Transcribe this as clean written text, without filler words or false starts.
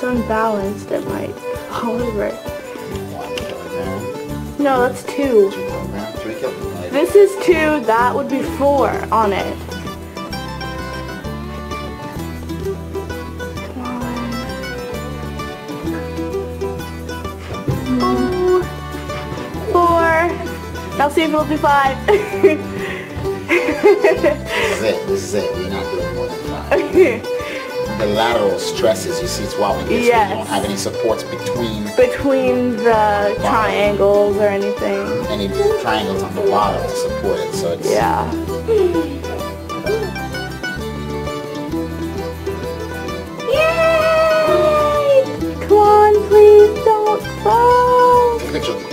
unbalanced, it might fall over. 1 kilogram. No, that's 2. 2 kilograms. 3 kilograms. This is 2, that would be 4 on it. Come on. Oh, 4. Now see if it'll do 5. This is it. We're not doing more than 5. The lateral stresses, you see it's wobbling. Yes. Yes. You don't have any supports between the triangles or anything. any triangles on the bottom to support it. So it's Yeah. Yay! Come on, please don't fall. Take a picture.